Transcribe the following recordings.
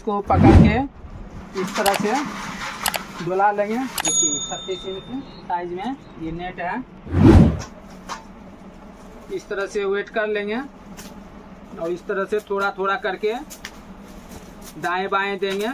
इसको पकड़ के इस तरह से डुला लेंगे। देखिए 36 इंच साइज में ये नेट है। इस तरह से वेट कर लेंगे और इस तरह से थोड़ा थोड़ा करके दाएं बाएं देंगे।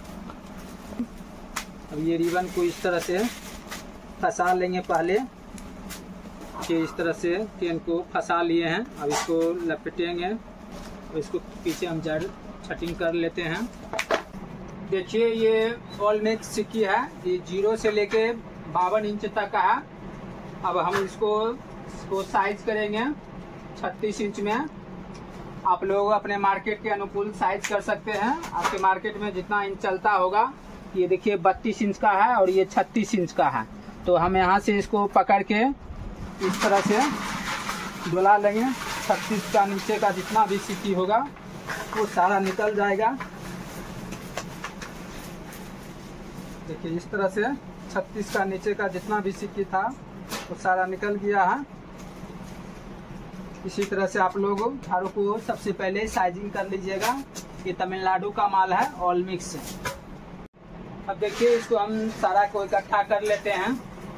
अब ये रिबन को इस तरह से फंसा लेंगे पहले कि इस तरह से चेन को फंसा लिए हैं। अब इसको लपेटेंगे और इसको पीछे हम जड़ छटिंग कर लेते हैं। देखिए ये ऑल मिक्स सिक्की है, ये 0 से लेके 52 इंच तक का है। अब हम इसको साइज करेंगे 36 इंच में। आप लोग अपने मार्केट के अनुकूल साइज कर सकते हैं। आपके मार्केट में जितना इंच चलता होगा, ये देखिए 32 इंच का है और ये 36 इंच का है। तो हम यहाँ से इसको पकड़ के इस तरह से डुला लेंगे। 36 का नीचे का जितना भी सिक्की होगा वो सारा निकल जाएगा। देखिए इस तरह से 36 का नीचे का जितना भी सिक्की था वो सारा निकल गया है। इसी तरह से आप लोग झाड़ू को सबसे पहले साइजिंग कर लीजिएगा। ये तमिलनाडु का माल है, ऑल मिक्स। अब देखिए इसको हम सारा को इकट्ठा कर लेते हैं।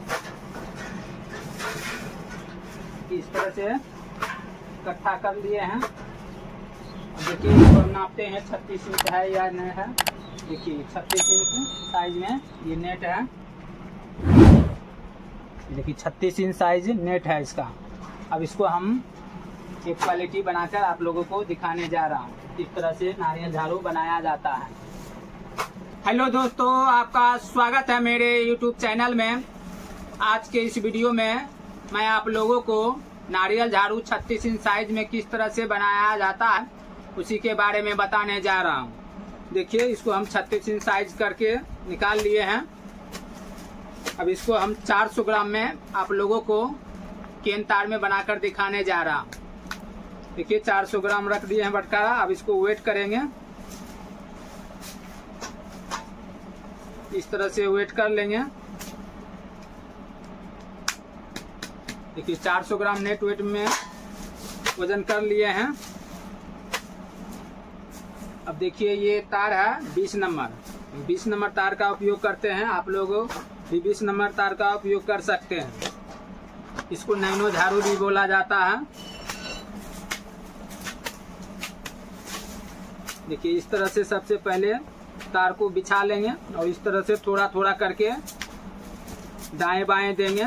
इस तरह से इकट्ठा कर लिए हैं। अब देखिए इसको हम नापते हैं 36 इंच है या नहीं है। देखिए 36 इंच साइज में ये नेट है। देखिए 36 इंच साइज नेट है इसका। अब इसको हम एक क्वालिटी बनाकर आप लोगों को दिखाने जा रहा हूँ। इस तरह से नारियल झाड़ू बनाया जाता है। हेलो दोस्तों, आपका स्वागत है मेरे YouTube चैनल में। आज के इस वीडियो में मैं आप लोगों को नारियल झाड़ू 36 इंच साइज में किस तरह से बनाया जाता है उसी के बारे में बताने जा रहा हूँ। देखिए इसको हम 36 इंच साइज करके निकाल लिए हैं। अब इसको हम 400 ग्राम में आप लोगों को केन तार में बनाकर दिखाने जा रहा हूँ। देखिए 400 ग्राम रख दिए हैं बटकारा। अब इसको वेट करेंगे। इस तरह से वेट कर लेंगे। देखिए 400 ग्राम नेट वेट में वजन कर लिए हैं। अब देखिए ये तार है 20 नंबर। 20 नंबर तार का उपयोग करते हैं। आप लोग भी 20 नंबर तार का उपयोग कर सकते हैं। इसको नैनो झाड़ू भी बोला जाता है। देखिए इस तरह से सबसे पहले तार को बिछा लेंगे और इस तरह से थोड़ा थोड़ा करके दाएं बाएं देंगे।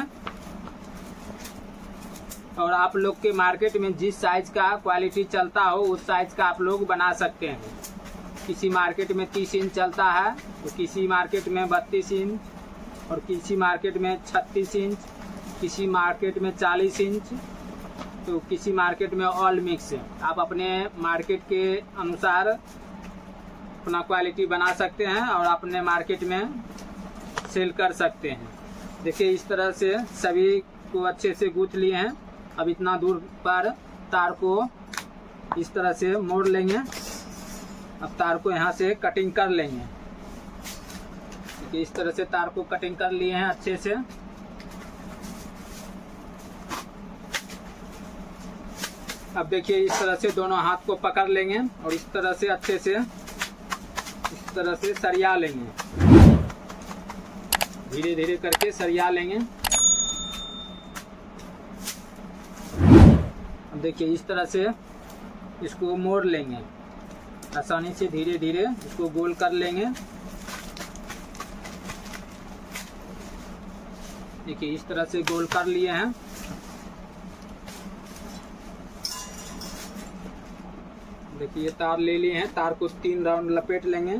और आप लोग के मार्केट में जिस साइज का क्वालिटी चलता हो उस साइज का आप लोग बना सकते हैं। किसी मार्केट में 30 इंच चलता है तो किसी मार्केट में 32 इंच और किसी मार्केट में 36 इंच, किसी मार्केट में 40 इंच, तो किसी मार्केट में ऑल मिक्स। आप अपने मार्केट के अनुसार अपना क्वालिटी बना सकते हैं और अपने मार्केट में सेल कर सकते हैं। देखिए इस तरह से सभी को अच्छे से गूंथ लिए हैं। अब इतना दूर पर तार को इस तरह से मोड़ लेंगे। अब तार को यहाँ से कटिंग कर लेंगे। देखिए इस तरह से तार को कटिंग कर लिए हैं अच्छे से। अब देखिए इस तरह से दोनों हाथ को पकड़ लेंगे और इस तरह से अच्छे से इस तरह से सरिया लेंगे। धीरे धीरे करके सरिया लेंगे। अब देखिए इस तरह से इसको मोड़ लेंगे। आसानी से धीरे धीरे इसको गोल कर लेंगे। देखिए इस तरह से गोल कर लिए हैं। देखिए तार ले लिए हैं। तार को 3 राउंड लपेट लेंगे।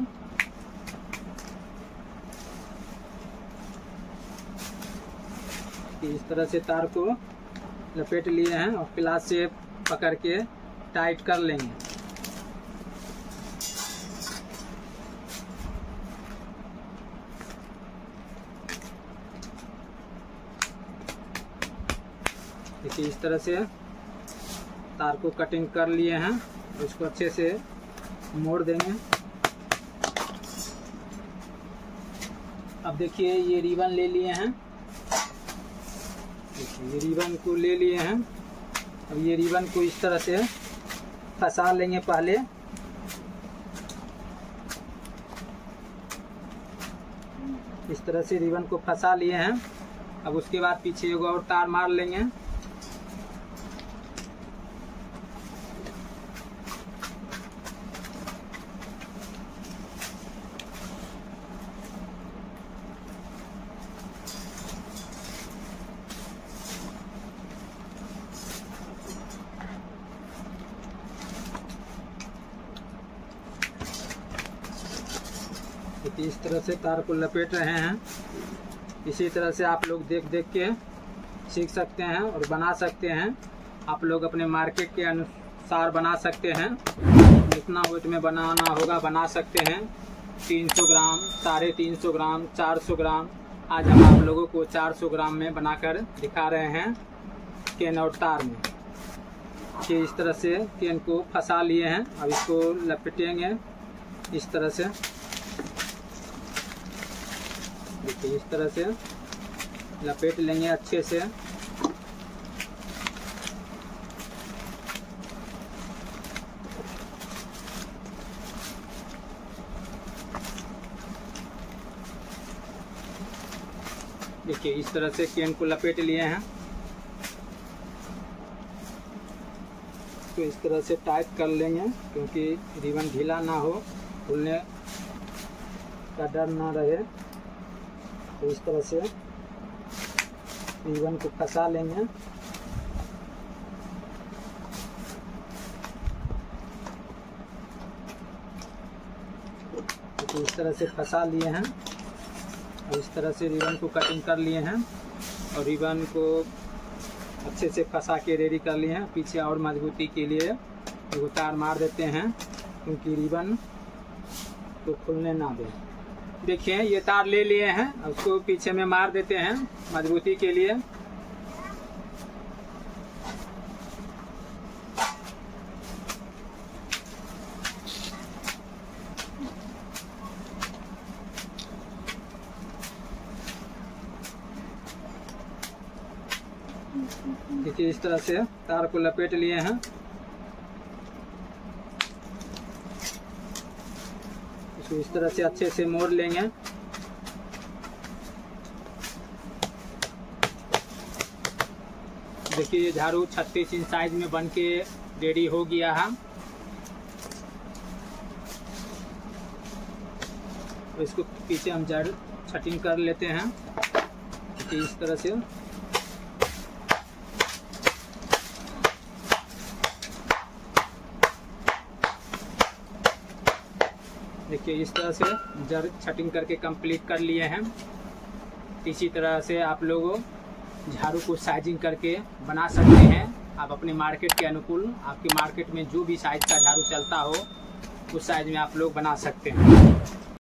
इस तरह से तार को लपेट लिए हैं और प्लास से पकड़ के टाइट कर लेंगे। देखिए इस तरह से तार को कटिंग कर लिए हैं और इसको अच्छे से मोड़ देंगे। अब देखिए ये रिबन ले लिए हैं। ये रिबन को ले लिए हैं। अब ये रिबन को इस तरह से फंसा लेंगे पहले। इस तरह से रिबन को फंसा लिए हैं। अब उसके बाद पीछे एक और तार मार लेंगे। इस तरह से तार को लपेट रहे हैं। इसी तरह से आप लोग देख देख के सीख सकते हैं और बना सकते हैं। आप लोग अपने मार्केट के अनुसार बना सकते हैं। जितना वेट में बनाना होगा बना सकते हैं। 300 ग्राम, 350 ग्राम, 400 ग्राम। आज हम आप लोगों को 400 ग्राम में बनाकर दिखा रहे हैं केन और तार में। कि इस तरह से केन को फंसा लिए हैं। अब इसको लपेटेंगे इस तरह से। देखिए इस तरह से लपेट लेंगे अच्छे से। देखिए इस तरह से केन को लपेट लिए हैं। तो इस तरह से टाइट कर लेंगे क्योंकि रिबन ढीला ना हो, खुलने का डर ना रहे। तो इस तरह से रिबन को फंसा लेंगे। तो इस तरह से फंसा लिए हैं और इस तरह से रिबन को कटिंग कर लिए हैं और रिबन को अच्छे से फंसा के रेडी कर लिए हैं। पीछे और मजबूती के लिए एक तार मार देते हैं क्योंकि रिबन को खुलने ना दे। देखिए ये तार ले लिए हैं, उसको पीछे में मार देते हैं मजबूती के लिए। देखिए इस तरह से तार को लपेट लिए हैं। इसको इस तरह से अच्छे से मोड़ लेंगे। देखिए ये झाड़ू 36 इंच साइज में बन के रेडी हो गया है। तो इसको पीछे हम जड़ कटिंग कर लेते हैं। देखिए इस तरह से देखिए इस तरह से जड़ कटिंग करके कंप्लीट कर लिए हैं। इसी तरह से आप लोग झाड़ू को साइजिंग करके बना सकते हैं। आप अपने मार्केट के अनुकूल, आपके मार्केट में जो भी साइज का झाड़ू चलता हो उस साइज में आप लोग बना सकते हैं।